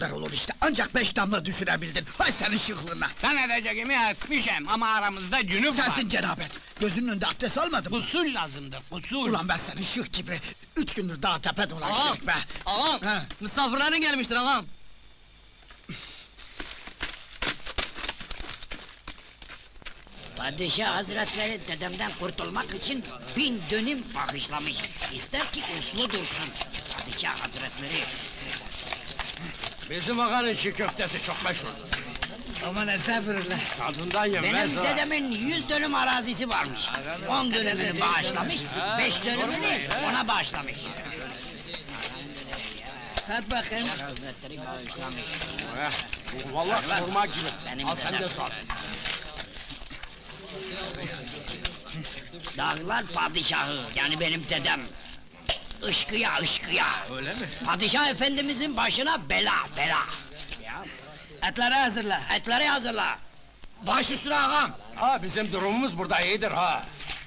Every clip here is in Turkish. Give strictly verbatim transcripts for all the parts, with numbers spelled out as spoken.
kadar olur işte, ancak beş damla düşürebildin. Hay senin şıklığına! Ben edeceğimi etmişim ama aramızda cünüp var. Sensin cenabet! Gözünün önünde abdest almadın mı? Usul lazımdır, usul! Ulan ben senin şık gibi, üç gündür dağ tepe dolaştık be! Ağam, He. misafirlerin gelmiştir ağam! Padişah hazretleri dedemden kurtulmak için bin dönüm bağışlamış. İster ki uslu dursun. Padişah hazretleri. Bizim ağanın çiğ köftesi çok meşhurdur. Aman estağfurullah! Tadından yenmez Benim ha! dedemin yüz dönüm arazisi varmış. On dönümünü bağışlamış, beş dönümünü ona bağışlamış. Hadi bakayım! Hazretleri bağışlamış. Eh, vallahi kurma gibi. Benim Al sen de dedem. tat. Dağlar padişahı, yani benim dedem. Işkıya, ışkıya. Öyle mi? Padişah efendimizin başına bela, bela. Ya, Etleri hazırla! etleri hazırla. Baş üstüne ağam. Ha, bizim durumumuz burada iyidir ha!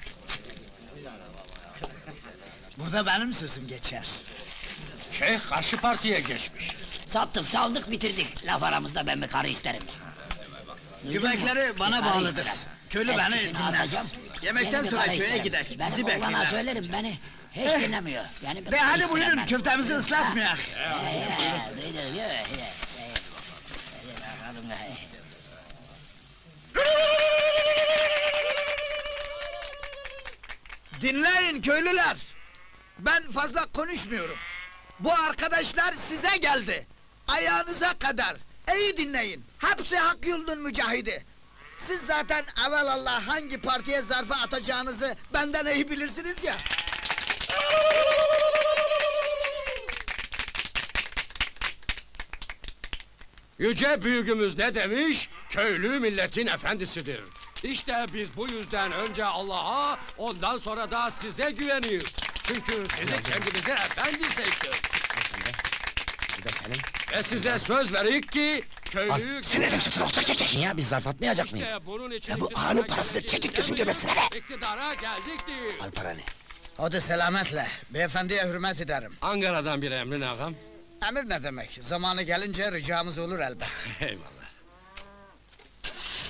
Burada benim sözüm geçer. Şeyh karşı partiye geçmiş. Sattık, saldık, bitirdik. Laf aramızda ben bir karı isterim. Göbekleri bana Bir karı bağlıdır. isterim. Köylü beni Eskisini dinler. atacağım, Yemekten yeni bir sonra karı köye isterim. gider, Benim bizi oğlana bekler. söylerim, beni hiç Eh, dinlemiyor. Yani bir De karı hadi isterim buyurun, ben. köftemizi ıslatmayak! Dinleyin köylüler! Ben fazla konuşmuyorum. Bu arkadaşlar size geldi. Ayağınıza kadar. İyi dinleyin. Hepsi hak yolunun mücahidi. Siz zaten evelallah hangi partiye zarfı atacağınızı benden iyi bilirsiniz ya. Yüce büyüğümüz ne demiş? Köylü milletin efendisidir. İşte biz bu yüzden önce Allah'a, ondan sonra da size güveniyoruz. Çünkü sizi kendimize efendi seçtik. Bu da senin. Ve size söz verik ki köylüyü... Sinirden çıtır olacak çekek. Niye biz zarf atmayacak mıyız? İşte bunun için Ya bu iktidara ağanın parasıdır, geleceğiz çekik gözün demeyin, görmesin hele! İktidara geldiktir. Al paranı. Hadi selametle. Beyefendiye hürmet ederim. Ankara'dan bir emrin ağam. Emir ne demek? Zamanı gelince ricamız olur elbet. Eyvallah.